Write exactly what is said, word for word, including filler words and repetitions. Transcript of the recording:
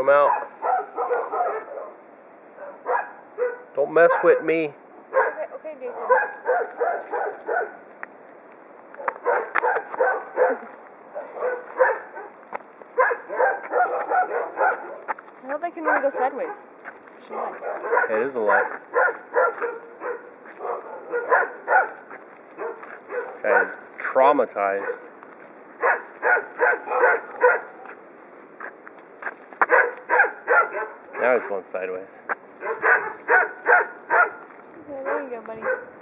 Come out. Don't mess with me. Okay, okay, Jason. I hope I can even go sideways. It is a lie. Guy is traumatized. Now he's going sideways. Okay, there you go, buddy.